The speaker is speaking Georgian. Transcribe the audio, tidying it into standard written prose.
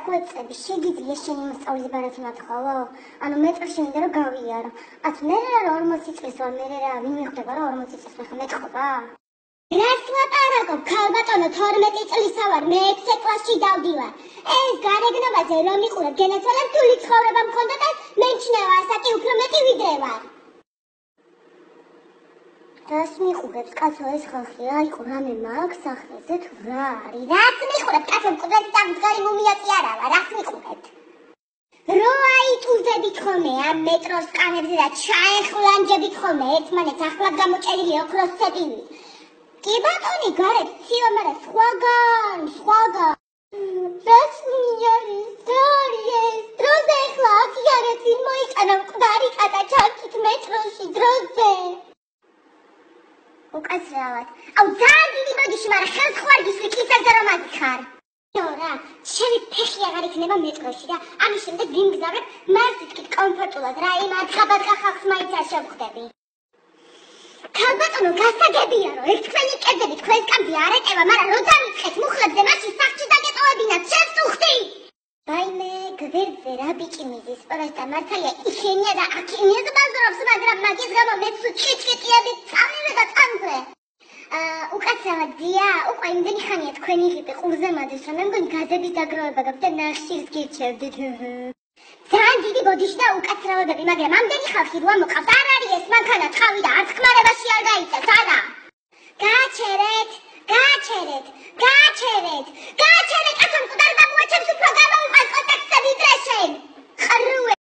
ხვეწები შეგიძლია შენი მოსწავლის ბარათუნად ხოლო? ანუ მეტროში მინდა რომ გავიარო. ათ მე რა 40 წლის ვარ, მე რა ვინ მიხვდება რა 40 წლის მე ხომ მეტყობა? რას ლაპარაკობ, ქალბატონო 12 წლისა ვარ, მე 6 კლასში დავდივარ. ეს გარეგნობაზე რომ მიყურებ გენაცვალებ თული ცხოვრება მქონდა და მემჩნევა ასაკი უფრო მეტი ვიდრე ვარ. რას მიყურებს კაცო ეს ხალხი რა იყო რამე მაქვს სახეზე თუ რა არის? რას მიყურებს კაცო მკვდრეთი დამდგარი მუმიაწი არა ვარ, რას მიყურებთ? რო აიტუზებით ხოლმე ამ მეტროს სკამებზე და ჩაეხლანჯებით ხოლმე ერთმანეთს ახლად გამოჭერილი ოქროს ცეპილი. კი ბატონი გარეთ ციო, მაგრამ სხვაგან რას მიარის რა არის ეს? დროზე ეხლა აქიარა წინ მოიჭანა მკვდარი კატა ჩარჩით მეტროში დროზე. უკაცრავად. აუ ძალიან დიდი ბოდიში, მაგრამ ხელს ხوارგის ვიკისაზე რომ აგიხარ. რა, შენი ფეხი აღარ იქნება მეტროში და ამის შემდეგ ვიმგზავრებ მარსითკით კომფორტულად რა, იმ ათხაბათხა ხალხს მაინც არ შევხვდები. ქალბატონო გასაგებია რომ ერთ თქვენი კერძები თქვენს კამზე არ ეტევა, მაგრამ რო დამიწყეთ მუხლებზე მაშინ სახში დაგეტოვებინათ, შევს უხდი. რაიმე გვერდზე რა ბიჭი მიზის, პროსტა მართალია იქენია და აქენია და ბაზრობს, მაგრამ მაგის გამო მეც ჩიჩკეტიები წავიდე და წამზე. უკაცრავად დია, უკვე იმდენი ხანია თქვენი ღიპი ყურზე მადეს, რომ მე მგონი გაზების დაგროვება გაქვთ და ნახშირს გირჩევდით. ძალიან დიდი ბოდიში და უკაცრავებები, მაგრამ ამდენი ხალხი რო ამოყავთ, არ არის ეს მანქანა თავი და არც ხმარებაში არ გაიწევს, არა. გააჩერეთ, კაცო მკვდარ დამოაჩებს უფრო გამოვიყარ კონტაქტზე ვიდრე შენ.